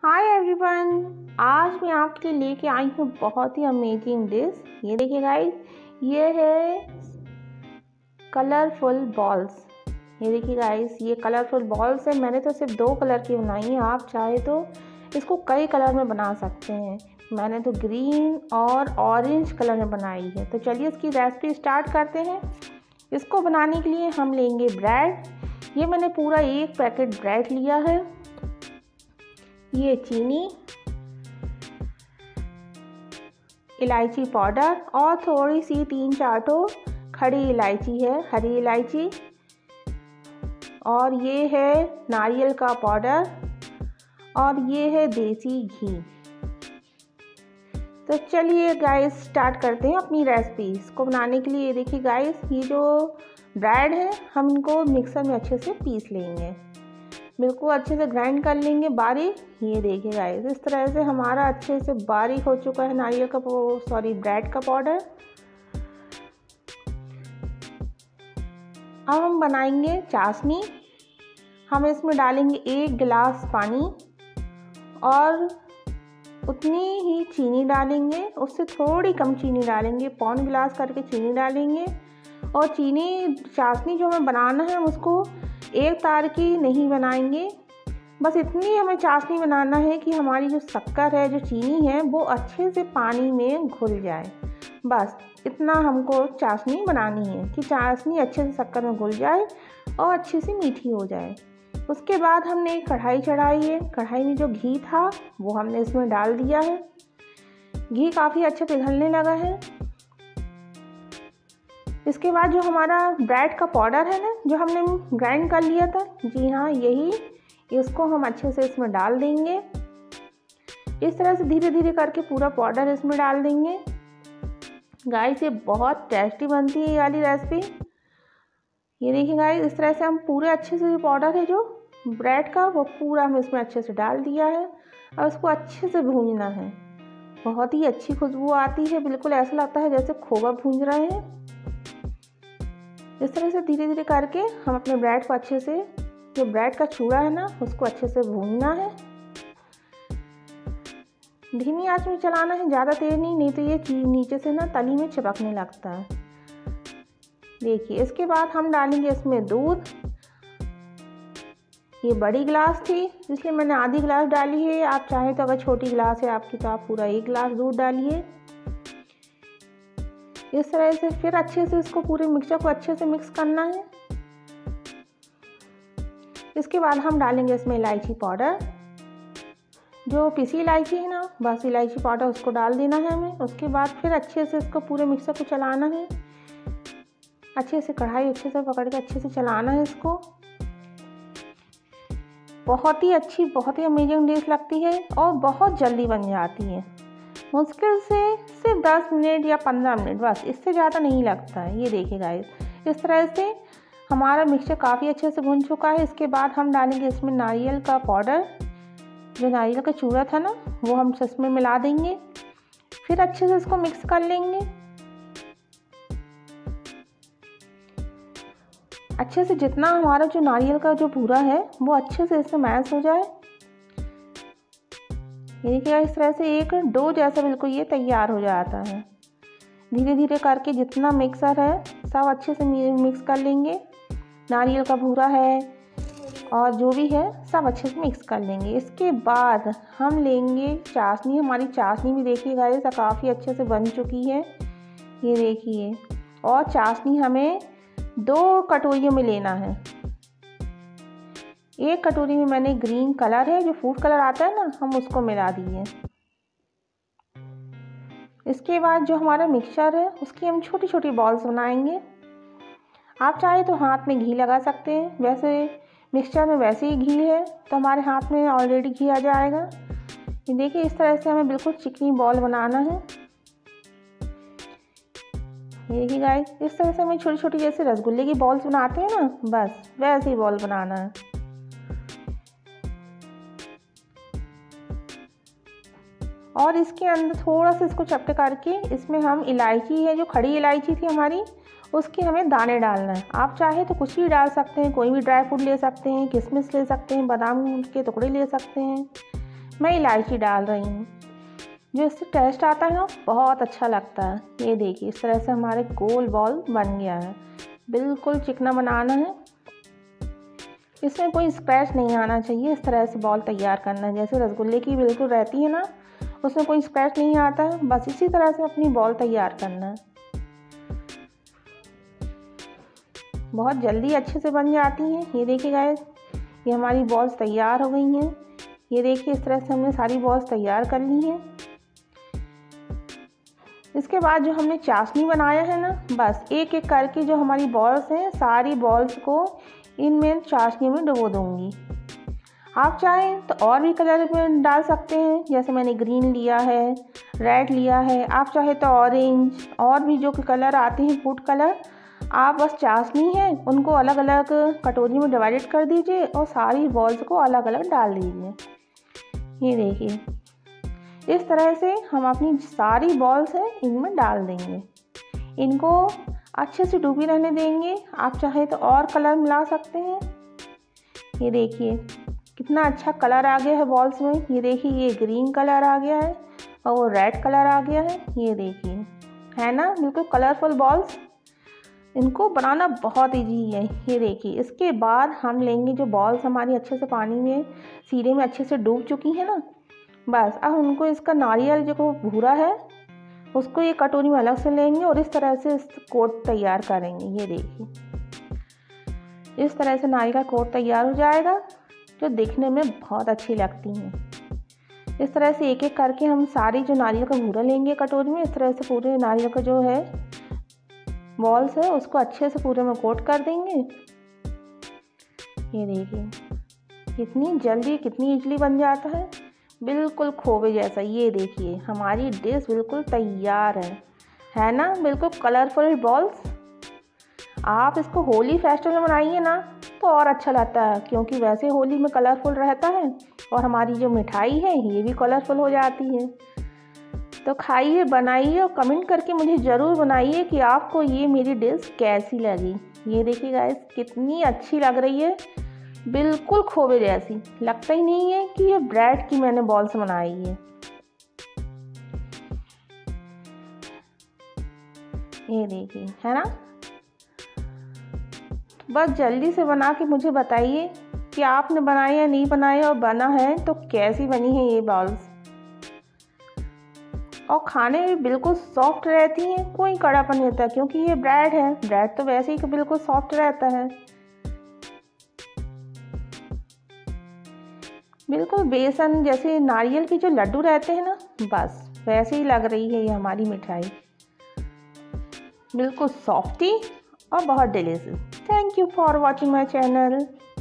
Hi everyone, आज मैं आपके लिए लेके आई हूँ बहुत ही अमेजिंग डिश। ये देखिए गाइस, ये है कलरफुल बॉल्स। ये देखिए गाइस, ये कलरफुल बॉल्स है। मैंने तो सिर्फ 2 कलर की बनाई है, आप चाहे तो इसको कई कलर में बना सकते हैं। मैंने तो ग्रीन और ऑरेंज कलर में बनाई है। तो चलिए इसकी रेसिपी स्टार्ट करते हैं। इसको बनाने के लिए हम लेंगे ब्रेड। ये मैंने पूरा 1 पैकेट ब्रेड लिया है। ये चीनी, इलायची पाउडर और थोड़ी सी 3-4 तो खड़ी इलायची है, हरी इलायची। और ये है नारियल का पाउडर और ये है देसी घी। तो चलिए गाइस स्टार्ट करते हैं अपनी रेसिपी। इसको बनाने के लिए ये देखिए गाइस, ये जो ब्रेड है हम इनको मिक्सर में अच्छे से पीस लेंगे, बिल्कुल अच्छे से ग्राइंड कर लेंगे बारीक। ये देखिए गाइस, इस तरह से हमारा अच्छे से बारीक हो चुका है नारियल का ब्रेड का पाउडर। अब हम बनाएंगे चाशनी। हम इसमें डालेंगे 1 गिलास पानी और उतनी ही चीनी डालेंगे, उससे थोड़ी कम चीनी डालेंगे, 1/4 गिलास करके चीनी डालेंगे। और चीनी चाशनी जो हमें बनाना है उसको एक तार की नहीं बनाएंगे, बस इतनी हमें चाशनी बनाना है कि हमारी जो शक्कर है, जो चीनी है, वो अच्छे से पानी में घुल जाए। बस इतना हमको चाशनी बनानी है कि चाशनी अच्छे से शक्कर में घुल जाए और अच्छी सी मीठी हो जाए। उसके बाद हमने एक कढ़ाई चढ़ाई है। कढ़ाई में जो घी था वो हमने इसमें डाल दिया है। घी काफ़ी अच्छे पिघलने लगा है। इसके बाद जो हमारा ब्रेड का पाउडर है ना, जो हमने ग्राइंड कर लिया था, जी हाँ यही, इसको हम अच्छे से इसमें डाल देंगे। इस तरह से धीरे धीरे करके पूरा पाउडर इसमें डाल देंगे। गाइस ये बहुत टेस्टी बनती है ये वाली रेसिपी। ये देखिए गाइस, इस तरह से हम पूरे अच्छे से पाउडर है जो ब्रेड का, वो पूरा हम इसमें अच्छे से डाल दिया है और उसको अच्छे से भूनना है। बहुत ही अच्छी खुशबू आती है, बिल्कुल ऐसा लगता है जैसे खोवा भून रहे हैं। इस तरह से धीरे धीरे करके हम अपने ब्रेड को अच्छे से, जो ब्रेड का चूड़ा है ना, उसको अच्छे से भूनना है। धीमी आंच में चलाना है, ज़्यादा तेज नहीं तो ये नीचे से ना तली में चिपकने लगता है। देखिए इसके बाद हम डालेंगे इसमें दूध। ये बड़ी गिलास थी इसलिए मैंने आधी गिलास डाली है। आप चाहें तो अगर छोटी गिलास है आपकी तो आप पूरा 1 गिलास दूध डालिए। इस तरह से फिर अच्छे से इसको पूरे मिक्सचर को अच्छे से मिक्स करना है। इसके बाद हम डालेंगे इसमें इलायची पाउडर, जो पिसी इलायची है ना, बस इलायची पाउडर उसको डाल देना है हमें। उसके बाद फिर अच्छे से इसको पूरे मिक्सचर को चलाना है, अच्छे से कढ़ाई अच्छे से पकड़ के अच्छे से चलाना है इसको। बहुत ही अच्छी, बहुत ही अमेजिंग डिश लगती है और बहुत जल्दी बन जाती है। मुश्किल से सिर्फ 10 मिनट या 15 मिनट, बस इससे ज़्यादा नहीं लगता है। ये देखिए गाइस, इस तरह से हमारा मिक्सचर काफ़ी अच्छे से भुन चुका है। इसके बाद हम डालेंगे इसमें नारियल का पाउडर, जो नारियल का चूड़ा था ना, वो हम इसमें मिला देंगे। फिर अच्छे से इसको मिक्स कर लेंगे। अच्छे से जितना हमारा जो नारियल का जो भूरा है वो अच्छे से इसमें मैश हो जाए। ये देखिए इस तरह से एक डो जैसा बिल्कुल ये तैयार हो जाता है। धीरे धीरे करके जितना मिक्सर है सब अच्छे से मिक्स कर लेंगे। नारियल का भूरा है और जो भी है सब अच्छे से मिक्स कर लेंगे। इसके बाद हम लेंगे चाशनी। हमारी चाशनी भी देखिए गाइस काफ़ी अच्छे से बन चुकी है, ये देखिए। और चाशनी हमें 2 कटोरियों में लेना है। 1 कटोरी में मैंने ग्रीन कलर है, जो फूड कलर आता है ना, हम उसको मिला दिए। इसके बाद जो हमारा मिक्सचर है उसकी हम छोटी छोटी बॉल्स बनाएंगे। आप चाहे तो हाथ में घी लगा सकते हैं, वैसे मिक्सचर में वैसे ही घी है तो हमारे हाथ में ऑलरेडी घी आ जाएगा। ये देखिए इस तरह से हमें बिल्कुल चिकनी बॉल बनाना है। ये देखिए गाइस, इस तरह से हमें छोटी छोटी जैसे रसगुल्ले की बॉल्स बनाते हैं ना, बस वैसे ही बॉल बनाना है। और इसके अंदर थोड़ा सा इसको चपटे करके इसमें हम इलायची है, जो खड़ी इलायची थी हमारी, उसके हमें दाने डालना है। आप चाहे तो कुछ भी डाल सकते हैं, कोई भी ड्राई फ्रूट ले सकते हैं, किशमिश ले सकते हैं, बादाम के टुकड़े ले सकते हैं। मैं इलायची डाल रही हूँ। जो इससे टेस्ट आता है ना बहुत अच्छा लगता है। ये देखिए इस तरह से हमारे गोल बॉल बन गया है। बिल्कुल चिकना बनाना है, इसमें कोई स्क्रैच नहीं आना चाहिए। इस तरह से बॉल तैयार करना है, जैसे रसगुल्ले की बिल्कुल रहती है ना, उसमें कोई स्क्रैच नहीं आता है। बस इसी तरह से अपनी बॉल तैयार करना है। बहुत जल्दी अच्छे से बन जाती हैं। ये देखिए गाइस, ये हमारी बॉल्स तैयार हो गई हैं। ये देखिए इस तरह से हमने सारी बॉल्स तैयार कर ली हैं। इसके बाद जो हमने चाशनी बनाया है ना, बस एक एक करके जो हमारी बॉल्स हैं सारी बॉल्स को इनमें चाशनी में डुबो दूंगी। आप चाहें तो और भी कलर में डाल सकते हैं, जैसे मैंने ग्रीन लिया है, रेड लिया है। आप चाहे तो ऑरेंज और भी जो कलर आते हैं फूड कलर, आप बस चाशनी है उनको अलग अलग कटोरी में डिवाइडेड कर दीजिए और सारी बॉल्स को अलग अलग डाल दीजिए। ये देखिए इस तरह से हम अपनी सारी बॉल्स हैं इनमें डाल देंगे। इनको अच्छे से डूबी रहने देंगे। आप चाहे तो और कलर मिला सकते हैं। ये देखिए कितना अच्छा कलर आ गया है बॉल्स में। ये देखिए ये ग्रीन कलर आ गया है और वो रेड कलर आ गया है। ये देखिए है ना बिल्कुल कलरफुल बॉल्स। इनको बनाना बहुत इजी है। ये देखिए इसके बाद हम लेंगे जो बॉल्स हमारी अच्छे से पानी में सीरे में अच्छे से डूब चुकी हैं ना, बस अब उनको इसका नारियल जो भूरा है उसको ये कटोरी में अलग से लेंगे और इस तरह से इस कोट तैयार करेंगे। ये देखिए इस तरह से नारियल का कोट तैयार हो जाएगा, जो दिखने में बहुत अच्छी लगती हैं। इस तरह से एक एक करके हम सारी जो नारियल का भूरा लेंगे कटोरी में, इस तरह से पूरे नारियल का जो है बॉल्स है उसको अच्छे से पूरे में कोट कर देंगे। ये देखिए कितनी जल्दी कितनी इजली बन जाता है, बिल्कुल खोवे जैसा। ये देखिए हमारी डिश बिल्कुल तैयार है ना, बिल्कुल कलरफुल बॉल्स। आप इसको होली फेस्टिवल में बनाइए ना तो और अच्छा लगता है, क्योंकि वैसे होली में कलरफुल रहता है और हमारी जो मिठाई है ये भी कलरफुल हो जाती है। तो खाइए, बनाइए और कमेंट करके मुझे ज़रूर बनाइए कि आपको ये मेरी डिश कैसी लगी। ये देखिए गाइस कितनी अच्छी लग रही है, बिल्कुल खोवे जैसी। लगता ही नहीं है कि ये ब्रेड की मैंने बॉल्स बनाई है। ये देखिए है ना। बस जल्दी से बना के मुझे बताइए कि आपने बनाया या नहीं बनाया, और बना है तो कैसी बनी है ये बॉल्स। और खाने में बिल्कुल सॉफ्ट रहती हैं, कोई कड़ापन नहीं रहता, क्योंकि ये ब्रेड है। ब्रेड तो वैसे ही बिल्कुल सॉफ्ट रहता है, बिल्कुल बेसन जैसे नारियल के जो लड्डू रहते हैं ना, बस वैसे ही लग रही है ये हमारी मिठाई। बिल्कुल सॉफ्टी और बहुत delicious. Thank you for watching my channel.